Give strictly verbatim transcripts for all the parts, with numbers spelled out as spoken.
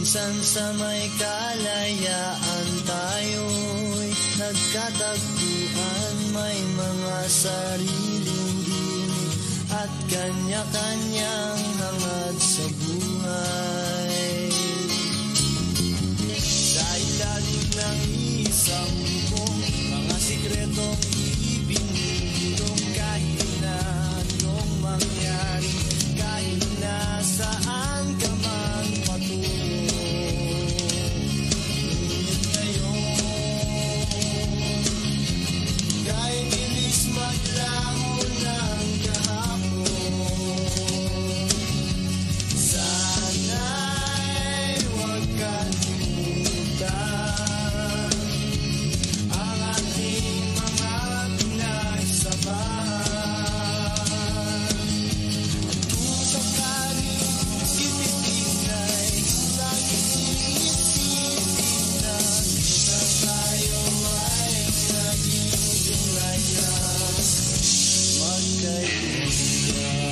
Minsan sa may kalayaan tayo'y nagkatagpuan, may mga sariling dinig at kanya-kanyang hangad sa buhay. Sa ilalim ng isang bubong, mga sikretong ibinulong, kahit na anong mangyari, kahit na saan ka man patungo. Ngunit ngayon, kahit inis maglaho ng kahapon, sana'y huwag kalimutan ang ating mga pinagsabahan. At kung sakaling ititinay, laging iisipin na na tayo ay naging tunay na magkaibigan.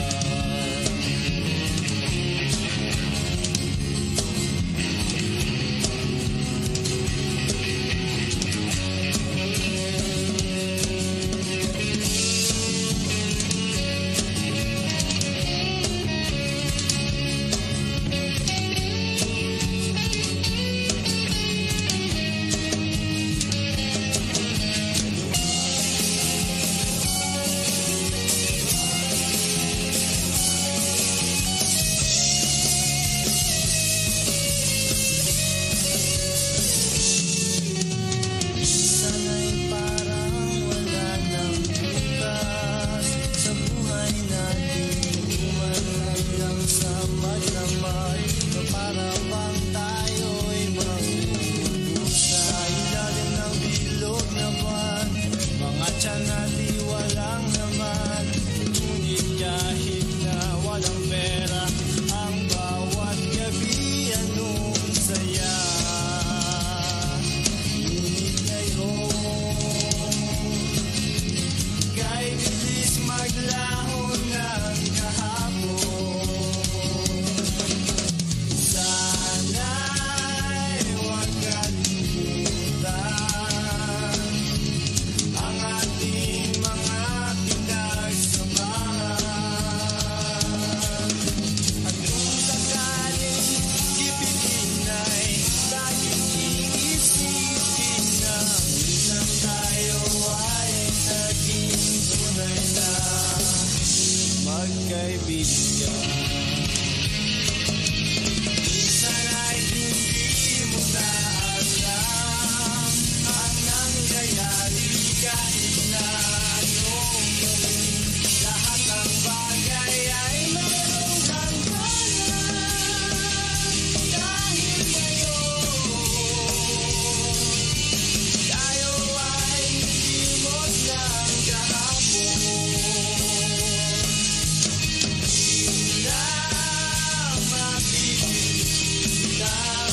Sana'y parang wala ng bukas sa buhay natin, umalang sa maglamay, na para bang tayo'y mangungulo sa ilalim ng bilog na buwan. Mga tiyan natin walang laman, ngunit kahit na walang pera, ang bawat gabi anong saya. Ngunit ngayon, kahit ilis maglaho ng kahapon, sana'y huwag kalimutan ang ating mga pinagsamahan. At kung sakaling ibigin ay laging iisipin na minsan tayo ay naging tunay na magkaibigan. Minsan ay hindi mo na alam ang nangyayari, kahit na anong gawin, lahat ng bagay ay mayroong hangganan. Dahil ngayon, tayo ay nilimot ng kahapon. Di na mapipilitan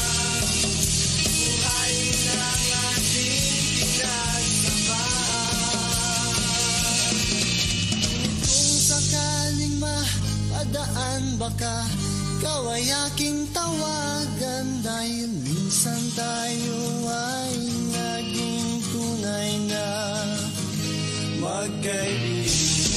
buhay ng ating pinagsamahan. Kung sakaling mapadaan, baka ikaw ay aking tawagan, dahil minsan tayo ay naging tunay na magkaibigan.